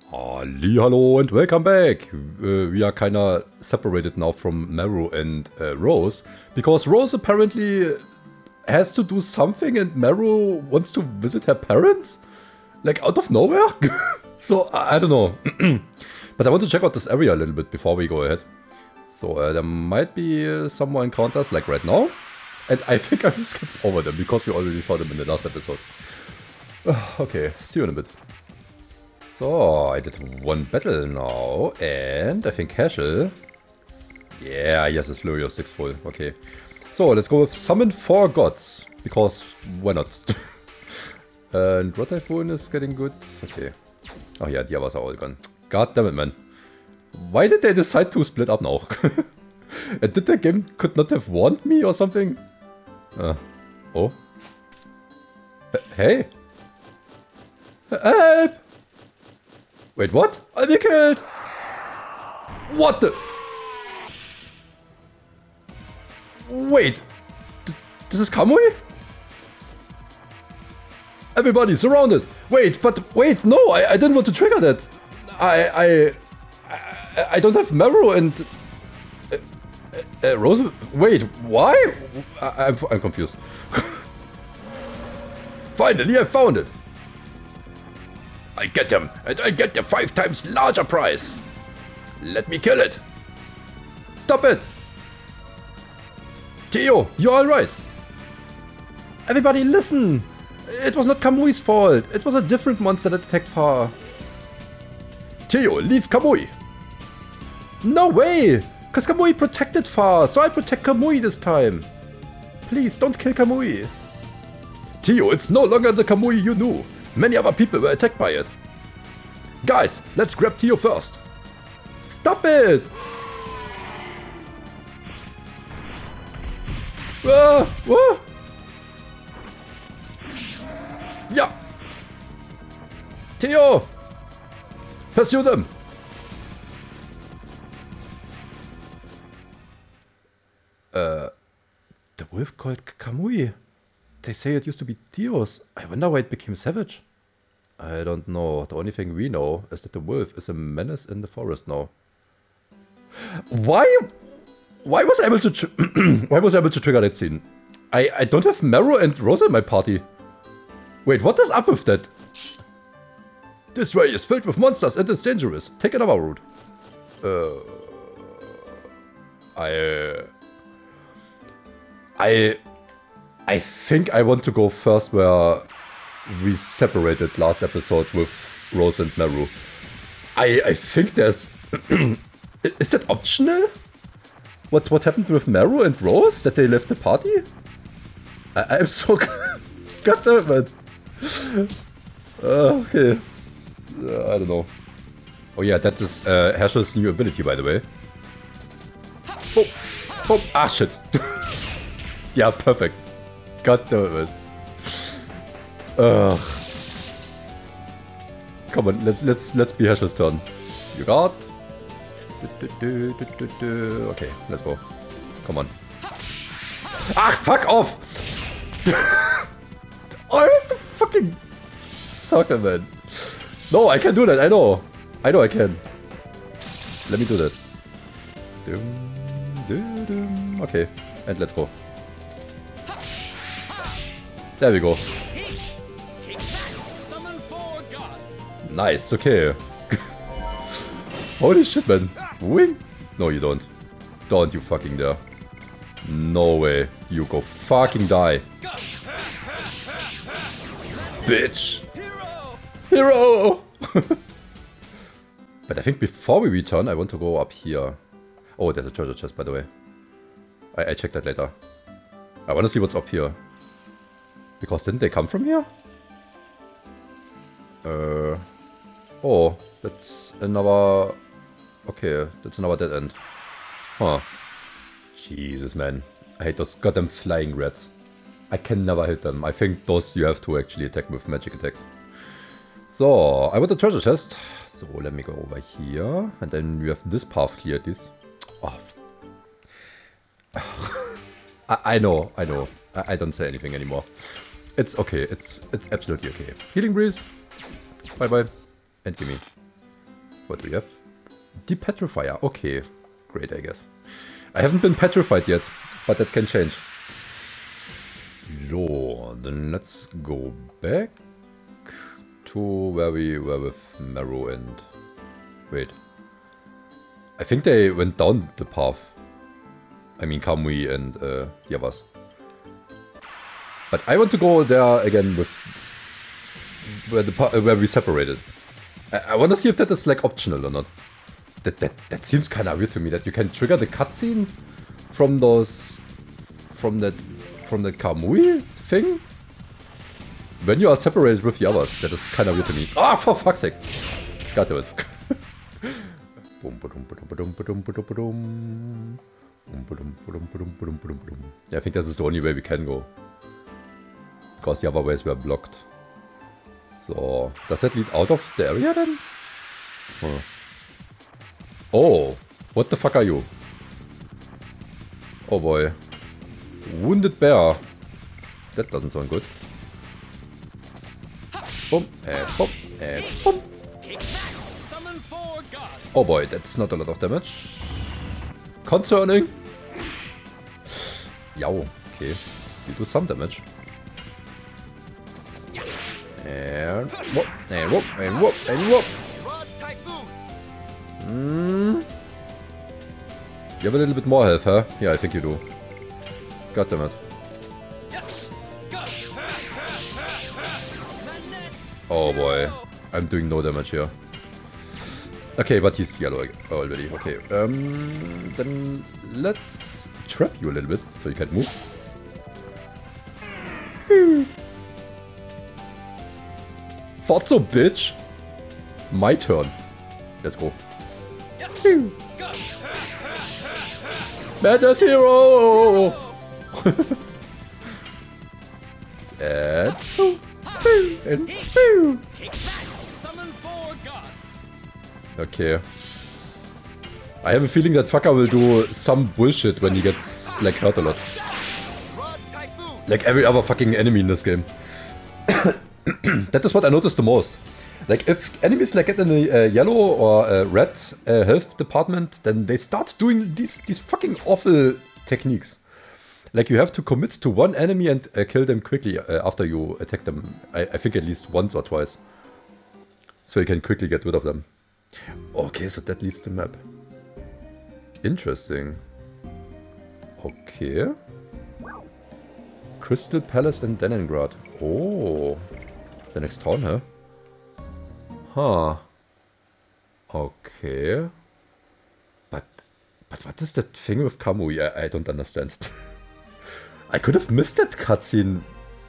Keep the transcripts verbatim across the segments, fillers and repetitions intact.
Hallo and welcome back. Uh, we are kinda separated now from Meru and uh, Rose, because Rose apparently has to do something and Meru wants to visit her parents? Like out of nowhere? So, I, I don't know. But I want to check out this area a little bit before we go ahead. So, uh, there might be uh, some more encounters like right now. And I think I will skip over them because we already saw them in the last episode. Okay, see you in a bit. So, I did one battle now, and I think Heschel. Yeah, yes, it's Flurio six full. Okay. So, let's go with Summon four Gods, because why not? And Rot Typhoon is getting good. Okay. Oh yeah, the others are all gone. God damn it, man. Why did they decide to split up now? And did the game could not have warned me or something? Uh, oh. H hey! Help! Wait, what? I'll be killed! What the? Wait! D this is Kamui? Everybody surrounded! Wait, but wait, no, I, I didn't want to trigger that! I... I... I, I don't have Meru and... Uh, uh, Rose... Wait, why? I, I'm, I'm confused. Finally, I found it! I get them, and I get the five times larger prize. Let me kill it. Stop it. Theo, you're alright. Everybody listen. It was not Kamui's fault. It was a different monster that attacked Far. Theo, leave Kamui. No way. Because Kamui protected Far, so I protect Kamui this time. Please, don't kill Kamui. Theo, it's no longer the Kamui you knew. Many other people were attacked by it. Guys, let's grab Theo first. Stop it! Ah, ah. Yeah! Theo! Pursue them! Uh, the wolf called Kamui. They say it used to be Theo's. I wonder why it became savage. I don't know. The only thing we know is that the wolf is a menace in the forest now. Why? Why was I able to? Why was I able to trigger that scene? I I don't have Meru and Rosa in my party. Wait, what is up with that? This way is filled with monsters and it's dangerous. Take another route. Uh, I. Uh, I. I think I want to go first where we separated last episode with Rose and Meru. I I think there's... Is that optional? What what happened with Meru and Rose? That they left the party? I, I'm so... God damn it. Uh, okay. Uh, I don't know. Oh yeah, that is uh, Herschel's new ability, by the way. Oh, oh, ah shit. Yeah, perfect. God damn it. Ugh. Come on, let's let's let's be Herschel's turn. You got. Okay, let's go. Come on. Ah, fuck off! Oh, it's a fucking sucker, man. No, I can do that. I know. I know I can. Let me do that. Okay, and let's go. There we go. Nice, okay. Holy shit, man. Win? No, you don't. Don't you fucking dare. No way. You go fucking die. Bitch. Hero! But I think before we return, I want to go up here. Oh, there's a treasure chest, by the way. I, I check that later. I want to see what's up here. Because didn't they come from here? Uh, oh, that's another... Okay, that's another dead end. Huh. Jesus, man. I hate those goddamn flying rats. I can never hit them. I think those you have to actually attack with magic attacks. So, I want a treasure chest. So, let me go over here. And then we have this path cleared, this. Oh. I, I know, I know. I, I don't say anything anymore. It's okay. It's it's absolutely okay. Healing breeze. Bye bye. And gimme. What do we have? Depetrifier. Okay. Great, I guess. I haven't been petrified yet, but that can change. So, then let's go back to where we were with Meru and... Wait. I think they went down the path. I mean, Kamui and uh, Yavas. But I want to go there again with where the where we separated. I, I want to see if that is like optional or not. That that that seems kind of weird to me. That you can trigger the cutscene from those from that from the Kamui thing when you are separated with the others. That is kind of weird to me. Ah, for fuck's sake! God damn it! Yeah, I think this is the only way we can go. Because the other ways were blocked. So, does that lead out of the area then? Huh. Oh, what the fuck are you? Oh boy. Wounded bear. That doesn't sound good. Boom, and boom, and boom. Oh boy, that's not a lot of damage. Concerning. Yow, okay. You do some damage. And whoop, and whoop, and whoop, and whoop. Mm. You have a little bit more health, huh? Yeah, I think you do. God damn it. Oh boy. I'm doing no damage here. Okay, but he's yellow already. Okay, um, then let's trap you a little bit so you can't move. Thought so, bitch. My turn. Let's go. Madness hero. and and okay. I have a feeling that fucker will do some bullshit when he gets like hurt a lot. Like every other fucking enemy in this game. That is what I noticed the most. Like if enemies like get in a uh, yellow or uh, red uh, health department, then they start doing these these fucking awful techniques. Like you have to commit to one enemy and uh, kill them quickly uh, after you attack them. I, I think at least once or twice. So you can quickly get rid of them. Okay, so that leaves the map. Interesting. Okay. Crystal Palace in Leningrad. Oh. The next town, huh? Huh. Okay. But... But what is that thing with Kamui? I, I don't understand. I could have missed that cutscene.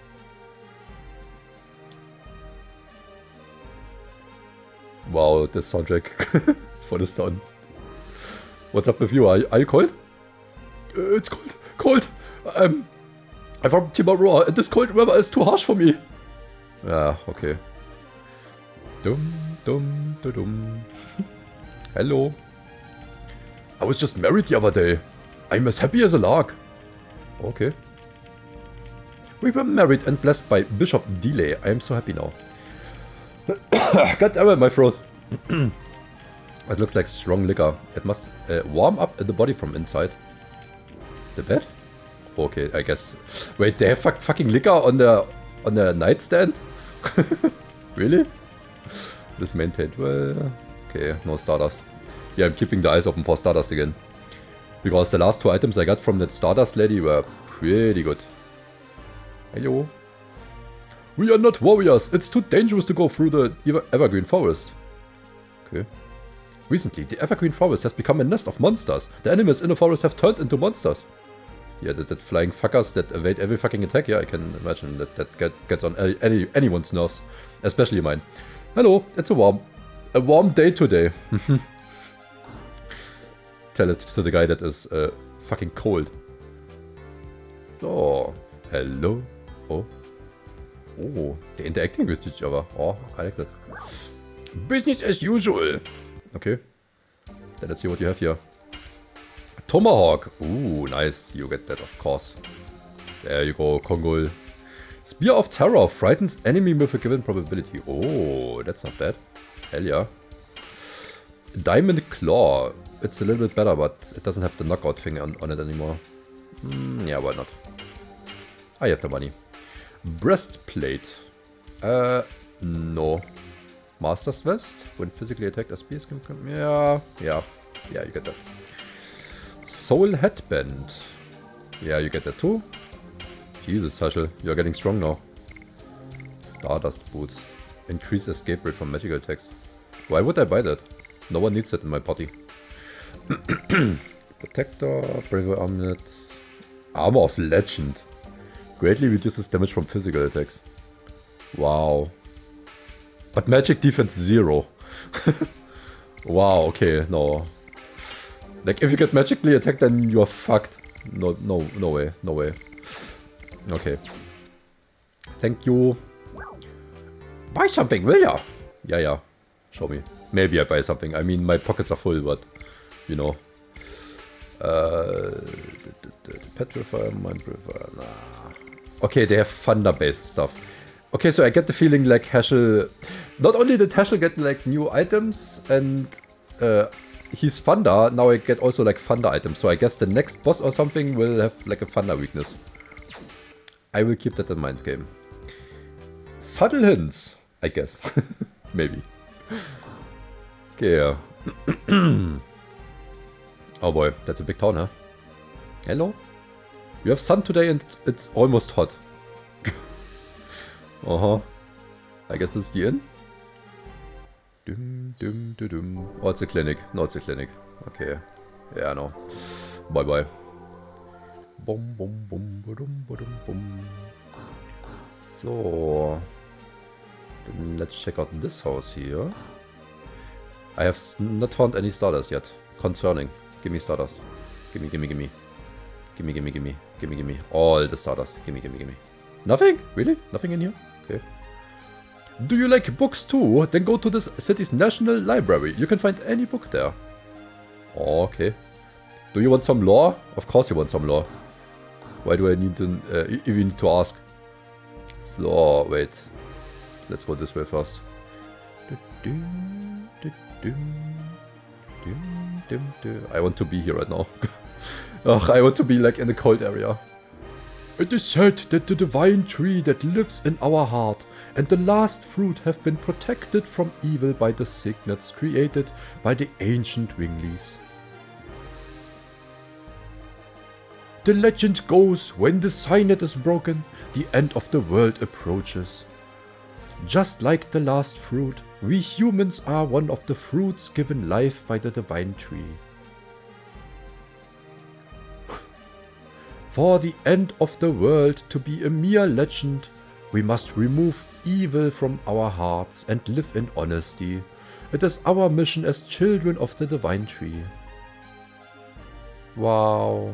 Wow, the soundtrack for this town. What's up with you? Are, are you cold? Uh, it's cold. Cold. Um, I'm from Timorua and this cold weather is too harsh for me. Ah, okay. Dum dum dum dum. Hello. I was just married the other day. I'm as happy as a lark. Okay. We were married and blessed by Bishop Delay. I am so happy now. God damn it, my throat. It looks like strong liquor. It must uh, warm up the body from inside. The bed? Okay, I guess. Wait, they have fuck fucking liquor on the on the nightstand? Really? This maintained well. Okay, no Stardust. Yeah, I'm keeping the eyes open for Stardust again. Because the last two items I got from that Stardust lady were pretty good. Hello. We are not warriors. It's too dangerous to go through the Ever Evergreen Forest. Okay. Recently, the Evergreen Forest has become a nest of monsters. The animals in the forest have turned into monsters. Yeah, that, that flying fuckers that evade every fucking attack. Yeah, I can imagine that that get, gets on any, any anyone's nerves, especially mine. Hello, it's a warm, a warm day today. Tell it to the guy that is uh, fucking cold. So, hello. Oh. Oh, they're interacting with each other. Oh, I like that. Business as usual. Okay. Then let's see what you have here. Tomahawk. Ooh, nice. You get that, of course. There you go, Kongol. Spear of Terror. Frightens enemy with a given probability. Oh, that's not bad. Hell yeah. Diamond Claw. It's a little bit better, but it doesn't have the knockout thing on, on it anymore. Mm, yeah, why not? I have the money. Breastplate. Uh, no. Master's Vest. When physically attacked, S P S can come. Yeah, yeah. Yeah, you get that. Soul Headband. Yeah, you get that too. Jesus, Hashel, you're getting strong now. Stardust Boots. Increase escape rate from magical attacks. Why would I buy that? No one needs it in my party. Protector, Bravery Armlet. Armor of Legend. Greatly reduces damage from physical attacks. Wow. But magic defense zero. Wow, okay, no. Like, if you get magically attacked, then you're fucked. No, no, no way, no way. Okay. Thank you. Buy something, will ya? Yeah, yeah. Show me. Maybe I buy something. I mean, my pockets are full, but, you know. Uh, Petrify, Mind Purifier, nah. Okay, they have Thunder-based stuff. Okay, so I get the feeling like Hashel... Not only did Hashel get, like, new items and... Uh, he's Thunder, now I get also, like, Thunder items. So I guess the next boss or something will have, like, a Thunder weakness. I will keep that in mind, game. Subtle hints, I guess. Maybe. Okay, yeah. Oh boy, that's a big town, huh? Hello? You have sun today and it's, it's almost hot. Uh-huh. I guess it's the inn? Dum, dum, dum, dum. Oh, it's a clinic. No, it's a clinic. Okay. Yeah, no. Bye-bye. Bum, bum, bum, ba-dum, ba-dum, bum. So. Then let's check out this house here. I have not found any Stardust yet. Concerning. Give me Stardust. Gimme, gimme, gimme. Gimme, gimme, gimme. Gimme, gimme. All the Stardust. Gimme, gimme, gimme. Nothing? Really? Nothing in here? Okay. Do you like books too? Then go to this city's national library. You can find any book there. Oh, okay. Do you want some lore? Of course you want some lore. Why do I need to, uh, even need to ask? So, wait. Let's go this way first. I want to be here right now. Ugh, I want to be like in the cold area. It is said that the divine tree that lives in our heart and the last fruit have been protected from evil by the signets created by the ancient Winglies. The legend goes, when the signet is broken, the end of the world approaches. Just like the last fruit, we humans are one of the fruits given life by the divine tree. For the end of the world to be a mere legend, we must remove evil from our hearts and live in honesty. It is our mission as children of the divine tree. Wow.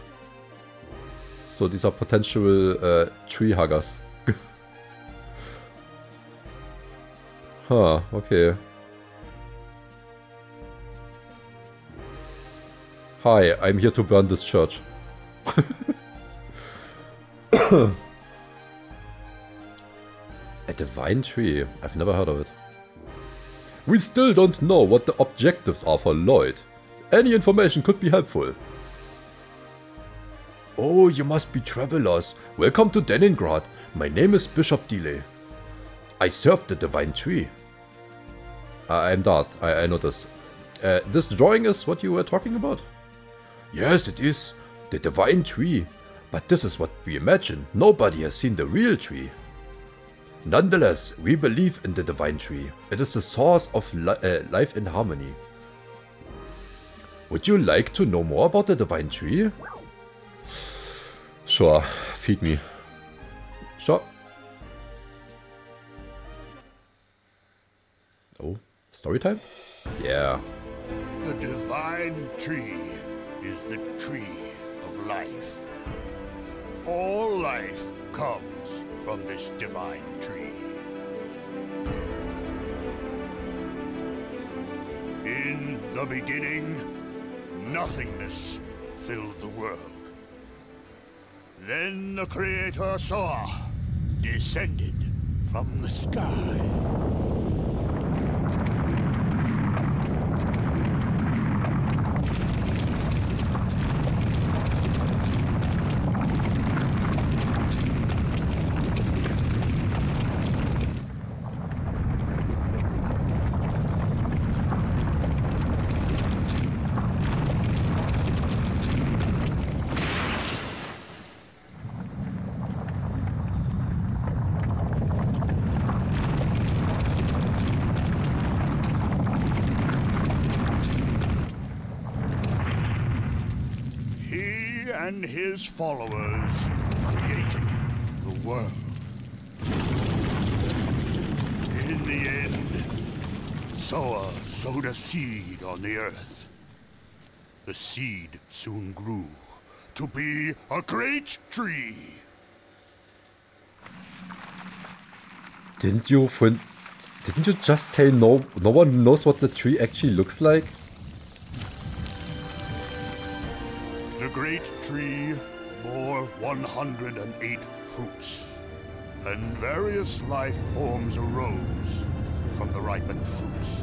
So these are potential uh, tree huggers. Huh, okay. Hi, I'm here to burn this church. A divine tree. I've never heard of it. We still don't know what the objectives are for Lloyd. Any information could be helpful. Oh, you must be travelers. Welcome to Deningrad. My name is Bishop Delay. I serve the divine tree. Uh, I'm Dart. I, I noticed. Uh, this drawing is what you were talking about? Yes, it is. The divine tree. But this is what we imagine. Nobody has seen the real tree. Nonetheless, we believe in the divine tree. It is the source of li uh, life in harmony. Would you like to know more about the divine tree? Sure, feed me. Sure. Oh, story time? Yeah. The divine tree is the tree of life. All life comes from this divine tree. In the beginning, nothingness filled the world. Then the Creator saw, descended from the sky. and his followers created the world. In the end, Soa sowed a seed on the earth. The seed soon grew to be a great tree. Didn't you friend, didn't you just say no no one knows what the tree actually looks like? The great tree bore one hundred eight fruits, and various life forms arose from the ripened fruits.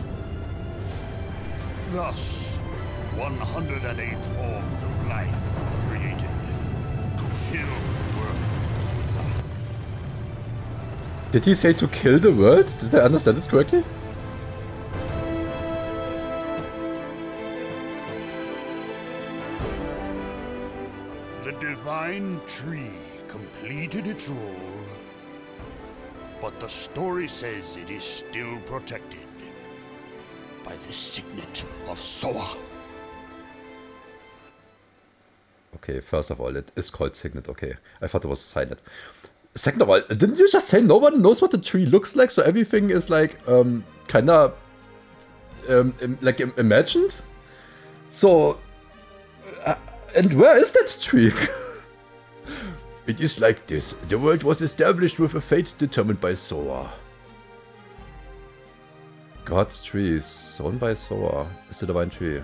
Thus, one hundred eight forms of life were created to fill the world with life. Did he say to kill the world? Did I understand it correctly? The divine tree completed its role, but the story says it is still protected by the signet of Soa. Okay, first of all, it is called signet, okay. I thought it was signet. Second of all, didn't you just say no one knows what the tree looks like, so everything is like, um, kinda, um, im like im imagined? So, uh, and where is that tree? It is like this. The world was established with a fate determined by Soa. God's tree is sown by Soa. Is the divine tree.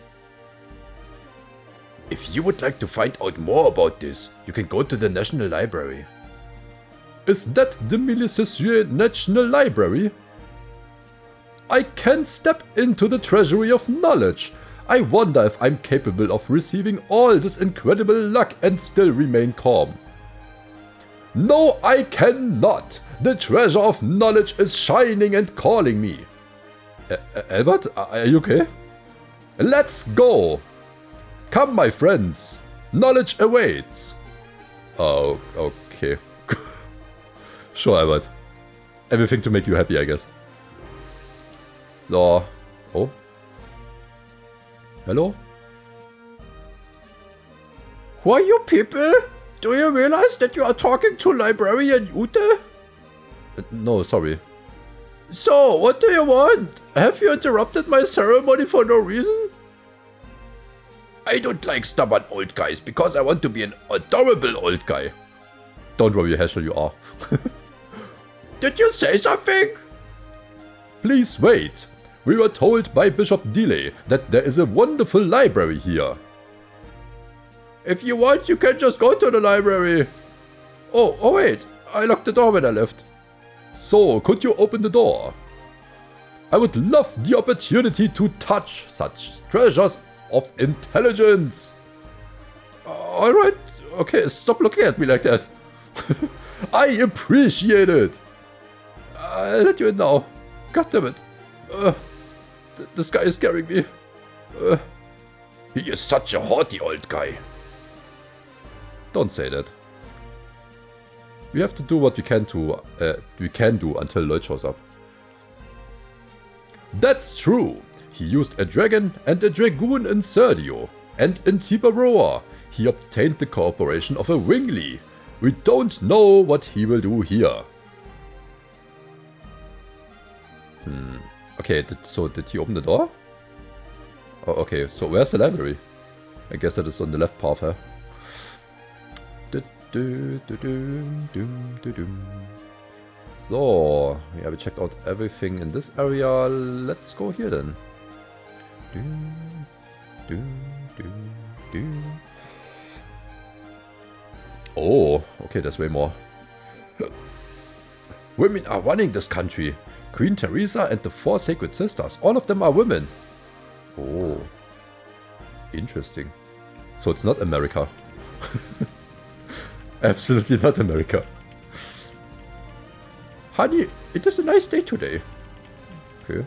If you would like to find out more about this, you can go to the National Library. Is that the Milisesue National Library? I can step into the treasury of knowledge. I wonder if I'm capable of receiving all this incredible luck and still remain calm. No, I cannot. The treasure of knowledge is shining and calling me. Uh, Albert, are you okay? Let's go. Come, my friends. Knowledge awaits. Oh, okay. Sure, Albert. Everything to make you happy, I guess. So. Oh. Hello? Who are you people? Do you realize that you are talking to Librarian Ute? Uh, no, sorry. So, what do you want? Have you interrupted my ceremony for no reason? I don't like stubborn old guys because I want to be an adorable old guy. Don't worry, Heschel, you are. Did you say something? Please wait. We were told by Bishop Delay that there is a wonderful library here. If you want, you can just go to the library. Oh, oh wait, I locked the door when I left. So, could you open the door? I would love the opportunity to touch such treasures of intelligence. Uh, Alright, okay, stop looking at me like that. I appreciate it. I'll let you in now. God damn it. Uh, th this guy is scaring me. Uh, he is such a haughty old guy. Don't say that. We have to do what we can to uh, we can do until Lloyd shows up. That's true. He used a dragon and a dragoon in Serdio, and in Tibaroa he obtained the cooperation of a Wingly. We don't know what he will do here. Hmm. Okay, did, so did he open the door? Oh, okay, so where's the library? I guess that is on the left path, huh? So, yeah, we checked out everything in this area. Let's go here then. Oh, okay, there's way more. Women are running this country. Queen Teresa and the four sacred sisters. All of them are women. Oh, interesting. So it's not America. Absolutely not America. Honey, it is a nice day today. Okay.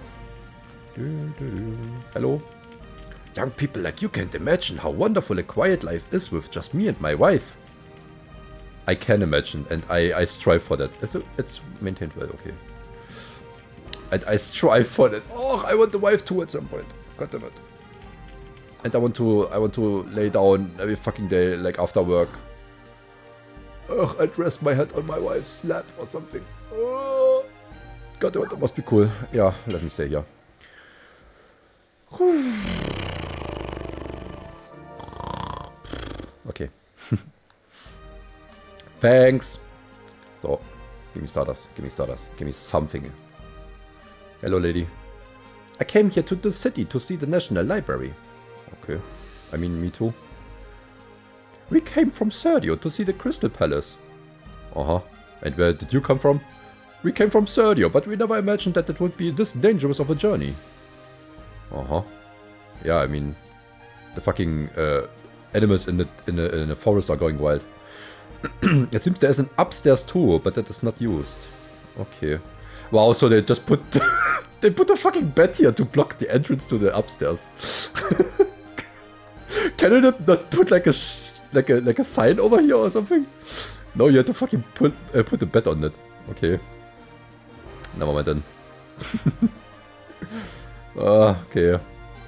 Hello. Young people like you can't imagine how wonderful a quiet life is with just me and my wife. I can imagine, and I, I strive for that. It's, a, it's maintained well, okay. And I strive for that. Oh, I want the wife too at some point. God damn it. And I want to, I want to lay down every fucking day, like after work. Ugh, I'd rest my head on my wife's lap or something. Oh, God, that must be cool. Yeah, let me stay here. Okay. Thanks. So, give me Stardust, give me Stardust, give me something. Hello, lady. I came here to the city to see the National Library. Okay. I mean, me too. We came from Serdio to see the Crystal Palace. Uh-huh. And where did you come from? We came from Serdio, but we never imagined that it would be this dangerous of a journey. Uh-huh. Yeah, I mean, the fucking uh, animals in the, in, the, in the forest are going wild. It seems there's an upstairs too, but that is not used. Okay. Wow, so they just put... they put a fucking bed here to block the entrance to the upstairs. Can I not, not put like a, sh like a like a sign over here or something? No, you have to fucking put uh, put a bed on it. Okay. Never mind then. uh, okay.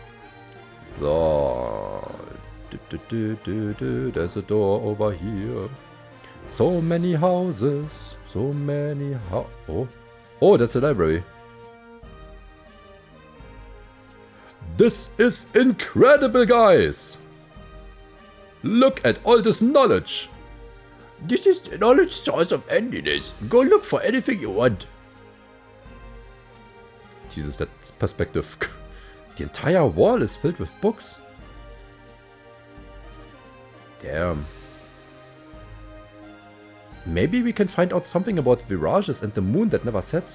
So, do, do, do, do, do. There's a door over here. So many houses, so many ho- Oh, oh, that's a library. This is incredible, guys! Look at all this knowledge! This is the knowledge source of endiness. Go look for anything you want. Jesus, that perspective. The entire wall is filled with books. Damn. Maybe we can find out something about mirages and the moon that never sets.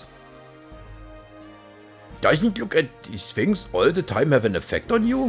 Doesn't look at these things all the time have an effect on you?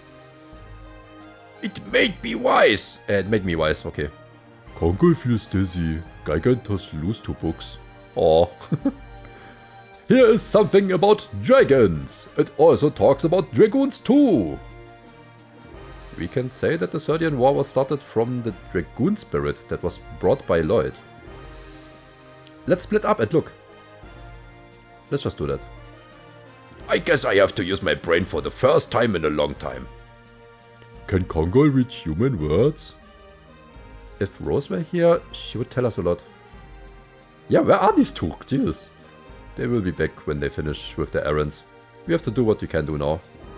It made me wise. Uh, it made me wise, okay. Kongol feels dizzy. Gigantos lose two books. Oh. Here is something about dragons. It also talks about dragoons too. We can say that the Serdian War was started from the dragoon spirit that was brought by Lloyd. Let's split up and look. Let's just do that. I guess I have to use my brain for the first time in a long time. Can Kongol read human words? If Rose were here, she would tell us a lot. Yeah, where are these two? Jesus. They will be back when they finish with their errands. We have to do what we can do now.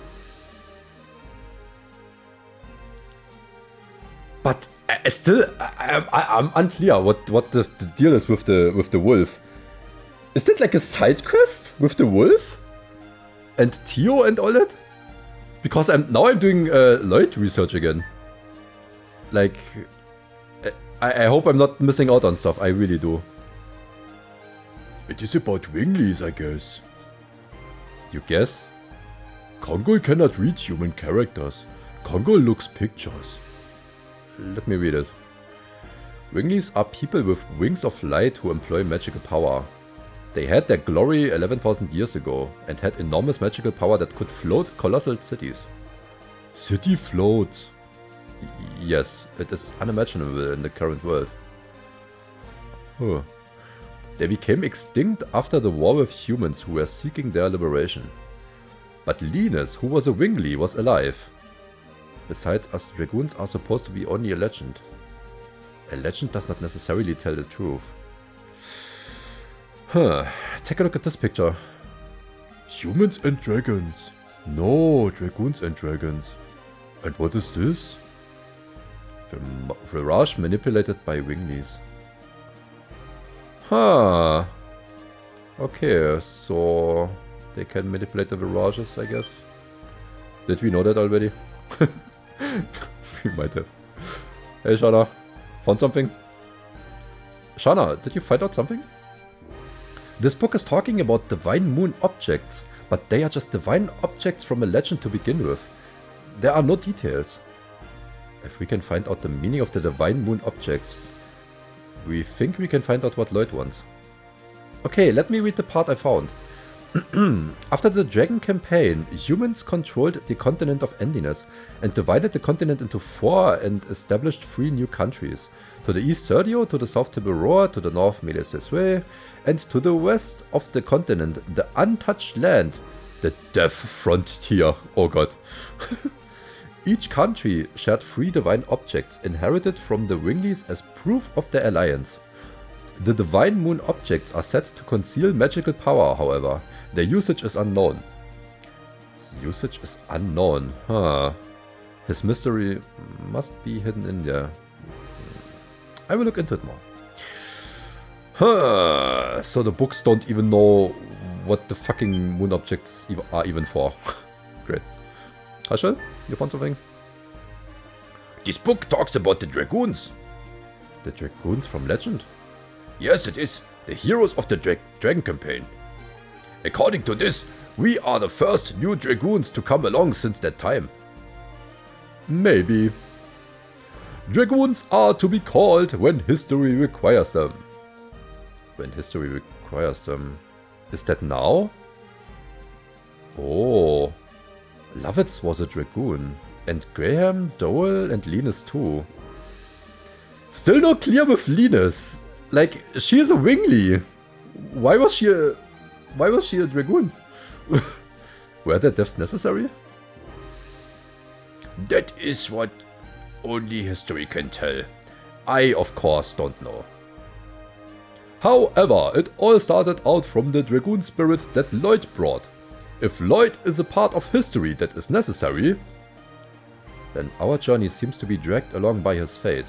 But uh, still, I, I, I'm unclear what, what the, the deal is with the with the wolf. Is that like a side quest with the wolf? And Tio and all that? Because I'm now I'm doing uh, Lloyd research again. Like, I, I hope I'm not missing out on stuff. I really do. It is about Winglies, I guess. You guess? Kongol cannot read human characters. Kongol looks pictures. Let me read it. Winglies are people with wings of light who employ magical power. They had their glory eleven thousand years ago and had enormous magical power that could float colossal cities. City floats. Y yes, it is unimaginable in the current world. Huh. They became extinct after the war with humans who were seeking their liberation. But Linus, who was a Wingly, was alive. Besides, us dragoons are supposed to be only a legend. A legend does not necessarily tell the truth. Huh, take a look at this picture. Humans and dragons. No, dragoons and dragons. And what is this? Mirage manipulated by Winglies. Huh. Okay, so they can manipulate the mirages, I guess. Did we know that already? We might have. Hey Shana, found something? Shana, did you find out something? This book is talking about divine moon objects, but they are just divine objects from a legend to begin with. There are no details. If we can find out the meaning of the divine moon objects, we think we can find out what Lloyd wants. Okay, let me read the part I found. After the Dragon campaign, humans controlled the continent of Endiness and divided the continent into four and established three new countries. To the east Serdio, to the south Tiburoa, to the north Melesesue, and to the west of the continent, the untouched land, the Death Frontier, oh god. Each country shared three divine objects inherited from the Wingleys as proof of their alliance. The divine moon objects are said to conceal magical power, however. Their usage is unknown. Usage is unknown, huh. His mystery must be hidden in there. I will look into it more. Huh. So the books don't even know what the fucking moon objects are even for. Great. Haschel, you found something? This book talks about the Dragoons. The Dragoons from Legend? Yes, it is. The heroes of the Dra Dragon campaign. According to this, we are the first new Dragoons to come along since that time. Maybe. Dragoons are to be called when history requires them. When history requires them. Is that now? Oh. Lovitz was a Dragoon. And Graham, Dowell and Linus too. Still not clear with Linus. Like, she is a Wingley. Why was she a... Why was she a Dragoon? Were their deaths necessary? That is what only history can tell. I, of course, don't know. However, it all started out from the Dragoon spirit that Lloyd brought. If Lloyd is a part of history that is necessary, then our journey seems to be dragged along by his fate.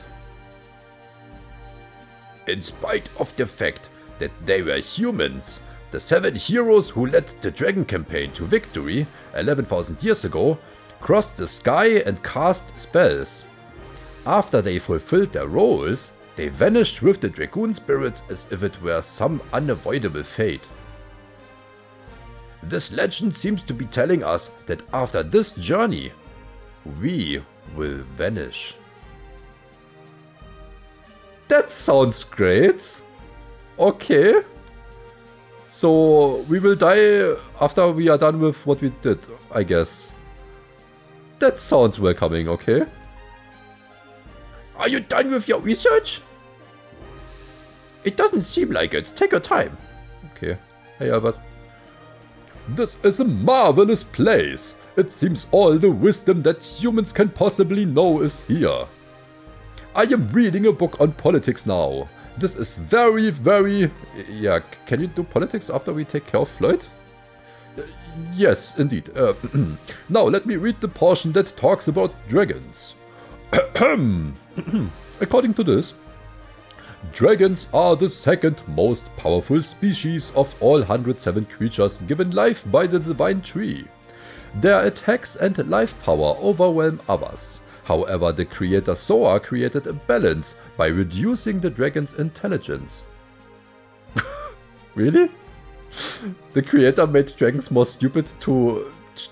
In spite of the fact that they were humans, the seven heroes who led the Dragon campaign to victory eleven thousand years ago crossed the sky and cast spells. After they fulfilled their roles, they vanished with the Dragoon spirits as if it were some unavoidable fate. This legend seems to be telling us that after this journey, we will vanish. That sounds great. Okay. So we will die after we are done with what we did, I guess. That sounds welcoming, okay? Are you done with your research? It doesn't seem like it. Take your time. Okay. Hey, Albert. This is a marvelous place. It seems all the wisdom that humans can possibly know is here. I am reading a book on politics now. This is very, very... Yeah, can you do politics after we take care of Floyd? Uh, yes, indeed. Uh, now, let me read the portion that talks about dragons. According to this, dragons are the second most powerful species of all one hundred seven creatures given life by the Divine Tree. Their attacks and life power overwhelm others. However, the creator Soa created a balance by reducing the dragon's intelligence. Really? The creator made dragons more stupid to...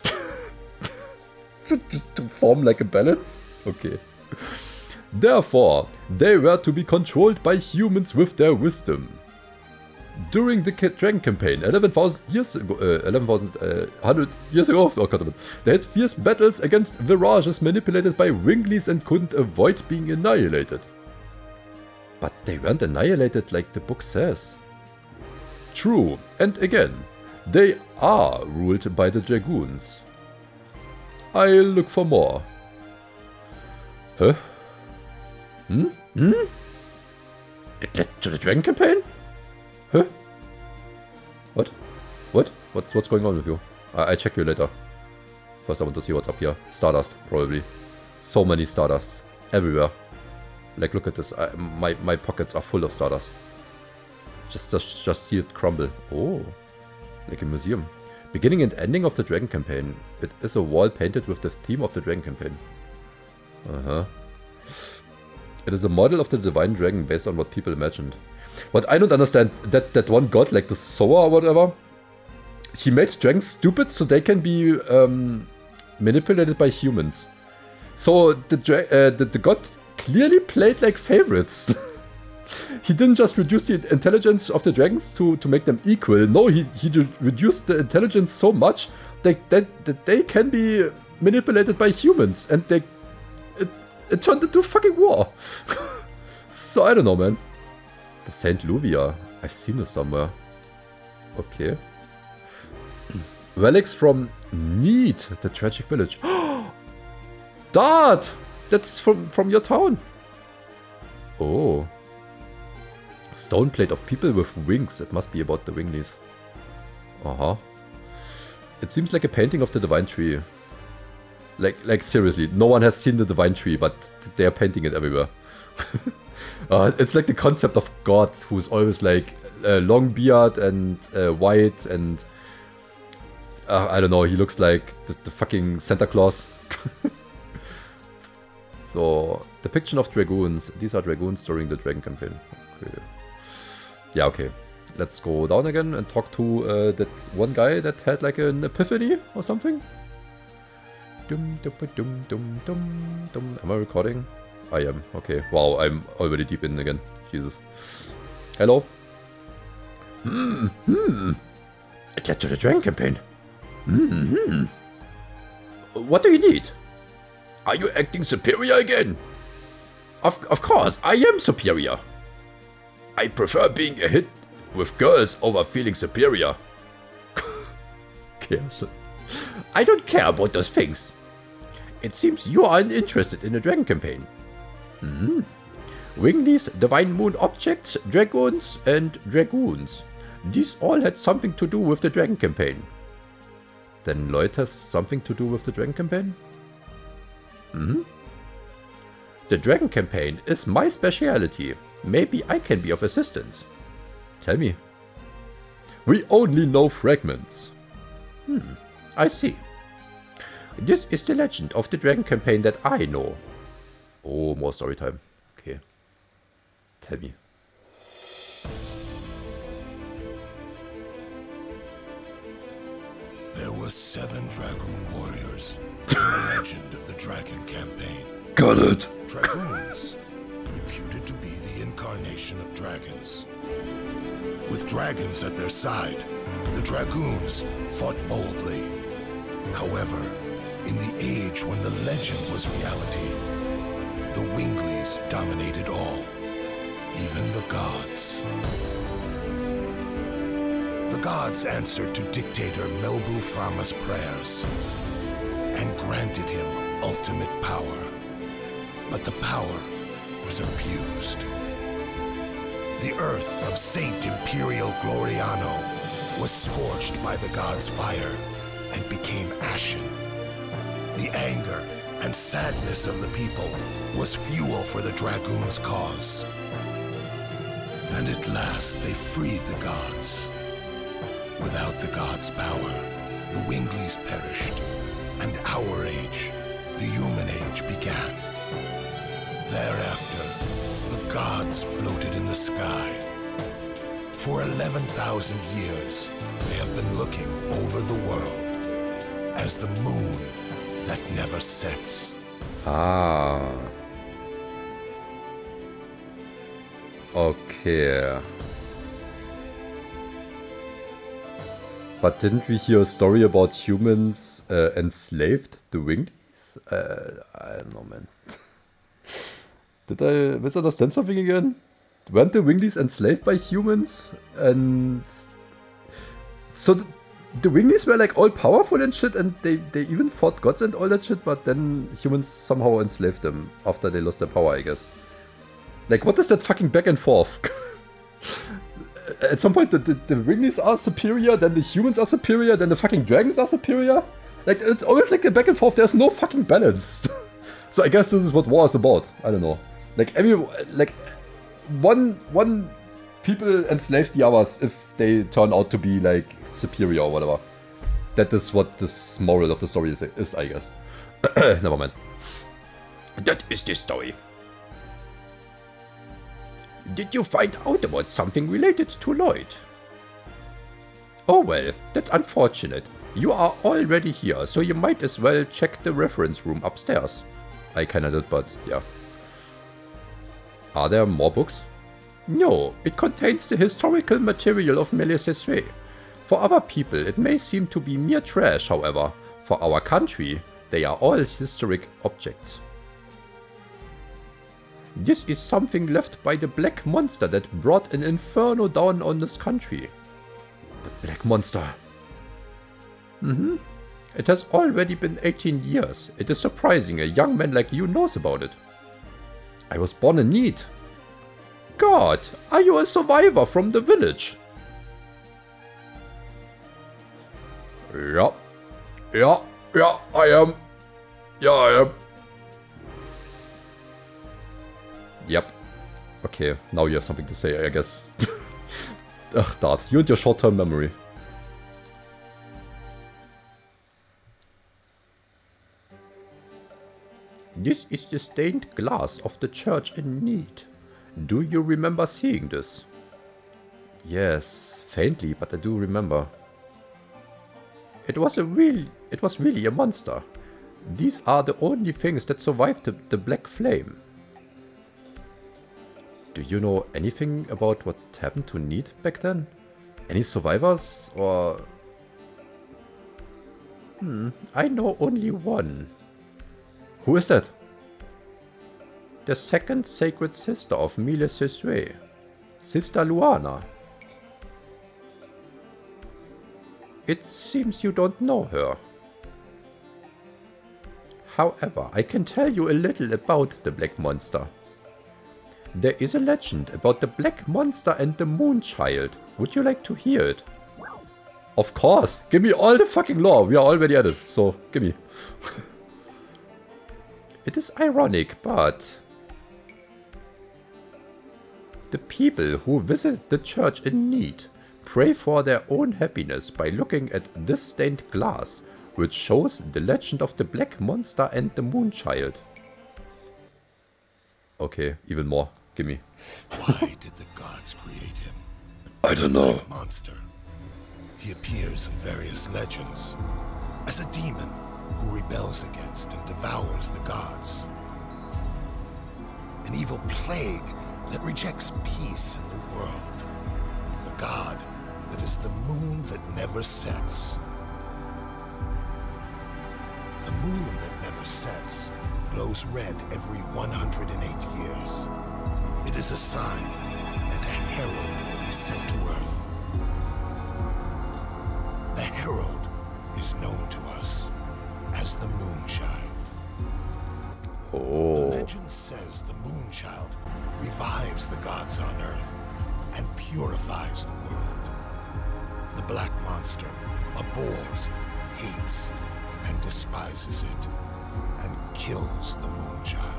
to, to, to form like a balance? Okay. Therefore, they were to be controlled by humans with their wisdom. During the Dragon campaign, eleven thousand years ago, uh, eleven thousand uh, one hundred years ago, oh God, they had fierce battles against Virages manipulated by Wingleys and couldn't avoid being annihilated. But they weren't annihilated like the book says. True, and again, they are ruled by the Dragoons. I'll look for more. Huh? Hmm? Hmm? It led to the Dragon campaign? Huh? What? What? What's what's going on with you? I I'll check you later. First I want to see what's up here. Stardust, probably. So many Stardusts. Everywhere. Like, look at this. I, my, my pockets are full of Stardust. Just, just, just see it crumble. Oh. Like a museum. Beginning and ending of the Dragon campaign. It is a wall painted with the theme of the Dragon campaign. Uh-huh. It is a model of the Divine Dragon based on what people imagined. What I don't understand, that, that one god, like the Soa or whatever, he made dragons stupid so they can be um, manipulated by humans. So the, dra uh, the, the god clearly played like favorites. He didn't just reduce the intelligence of the dragons to, to make them equal. No, he, he reduced the intelligence so much that, that, that they can be manipulated by humans. And they it, it turned into a fucking war. So I don't know, man. The Saint Luvia. I've seen this somewhere. Okay. Relics from Need, the Tragic Village. Dart! That's from, from your town. Oh. Stone plate of people with wings. It must be about the Winglies. Uh-huh. It seems like a painting of the Divine Tree. Like, like seriously, no one has seen the Divine Tree, but they are painting it everywhere. uh, it's like the concept of God, who's always like a long beard and uh, white and... Uh, I don't know, he looks like the, the fucking Santa Claus. So, depiction of dragoons. These are dragoons during the Dragon campaign. Okay. Yeah, okay. Let's go down again and talk to uh, that one guy that had like an epiphany or something. Dum, dum, dum, dum, dum, dum. Am I recording? I am. Okay. Wow, I'm already deep in again. Jesus. Hello? Hmm. Hmm. It led to the Dragon campaign. Hmm. hmm. What do you need? Are you acting superior again? Of, of course, I am superior. I prefer being a hit with girls over feeling superior. Cares. I don't care about those things. It seems you aren't interested in the Dragon campaign. Hmm. Winglies, Divine Moon objects, dragons, and dragoons. These all had something to do with the Dragon campaign. Then Lloyd has something to do with the Dragon campaign? Hmm? The Dragon campaign is my specialty. Maybe I can be of assistance. Tell me. We only know fragments. Hmm, I see. This is the legend of the Dragon campaign that I know. Oh, more story time. Okay. Tell me. There were seven Dragoon warriors in the legend of the Dragon campaign. Got it. Dragoons, reputed to be the incarnation of dragons. With dragons at their side, the Dragoons fought boldly. However, in the age when the legend was reality, the Winglies dominated all, even the gods. The gods answered to dictator Melbu Frama's prayers and granted him ultimate power. But the power was abused. The earth of Saint Imperial Gloriano was scorched by the gods' fire and became ashen. The anger and sadness of the people was fuel for the Dragoons' cause. Then at last they freed the gods. Without the gods' power, the Winglies perished, and our age, the human age, began. Thereafter, the gods floated in the sky. For eleven thousand years, they have been looking over the world as the moon that never sets. Ah. Okay. But didn't we hear a story about humans uh, enslaved the Winglies? Uh, I don't know, man. Did I misunderstand something again? Weren't the Winglies enslaved by humans? And so the, the Winglies were like all powerful and shit, and they, they even fought gods and all that shit, but then humans somehow enslaved them after they lost their power, I guess. Like, what is that fucking back and forth? At some point the, the, the Winglies are superior, then the humans are superior, then the fucking dragons are superior? Like, it's always like a back and forth, there's no fucking balance. So I guess this is what war is about. I don't know. Like, every, like, one, one people enslave the others if they turn out to be, like, superior or whatever. That is what this moral of the story is, is I guess. Never mind. That is the story. Did you find out about something related to Lloyd? Oh well, that's unfortunate. You are already here, so you might as well check the reference room upstairs. I kinda did, but yeah. Are there more books? No, it contains the historical material of Melisesre. For other people, it may seem to be mere trash, however. For our country, they are all historic objects. This is something left by the Black Monster that brought an inferno down on this country. The Black Monster. Mm-hmm. It has already been eighteen years. It is surprising a young man like you knows about it. I was born in need. God, are you a survivor from the village? Yeah. Yeah, yeah, I am. Yeah, I am. Yep. Okay, now you have something to say, I guess. Ugh, Dart, you and your short-term memory. This is the stained glass of the church in need. Do you remember seeing this? Yes, faintly, but I do remember. It was a real, it was really a monster. These are the only things that survived the, the Black Flame. Do you know anything about what happened to Need back then? Any survivors, or... Hmm, I know only one. Who is that? The second sacred sister of Mille Sesue, Sister Luana. It seems you don't know her. However, I can tell you a little about the Black Monster. There is a legend about the Black Monster and the Moonchild. Would you like to hear it? Of course! Give me all the fucking lore! We are already at it, so give me. It is ironic, but... the people who visit the church in need pray for their own happiness by looking at this stained glass, which shows the legend of the Black Monster and the Moonchild. Okay, even more. Gimme. Why did the gods create him? I don't know. Black monster. He appears in various legends as a demon who rebels against and devours the gods. An evil plague that rejects peace in the world. The god that is the moon that never sets. The moon that never sets glows red every one hundred eight years. It is a sign that a herald will be sent to Earth. The herald is known to us as the Moonchild. Oh. The legend says the Moonchild revives the gods on Earth and purifies the world. The Black Monster abhors, hates, and despises it, and kills the Moonchild.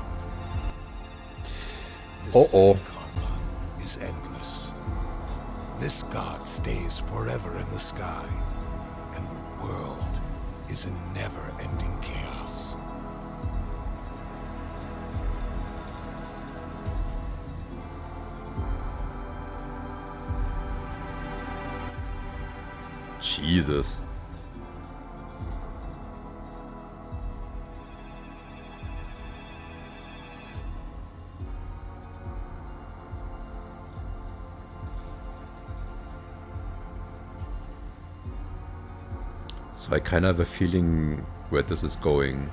This Uh-oh. karma is endless. This god stays forever in the sky, and the world is in never-ending chaos. Jesus. So I kind of have a feeling where this is going.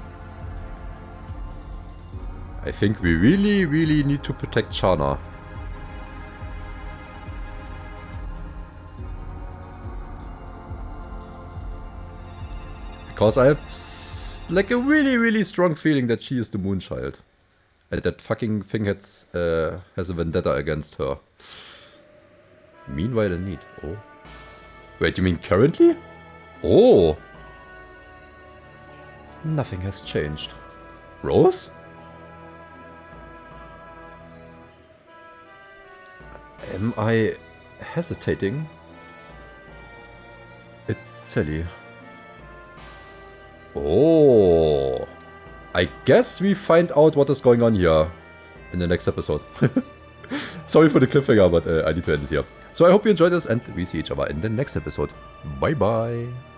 I think we really, really need to protect Shana. Because I have s like a really, really strong feeling that she is the Moonchild. And that fucking thing has, uh, has a vendetta against her. Meanwhile in need. Oh. Wait, you mean currently? Oh! Nothing has changed. Rose? Am I hesitating? It's silly. Oh! I guess we find out what is going on here in the next episode. Sorry for the cliffhanger, but uh, I need to end it here. So I hope you enjoyed this and we see each other in the next episode. Bye bye!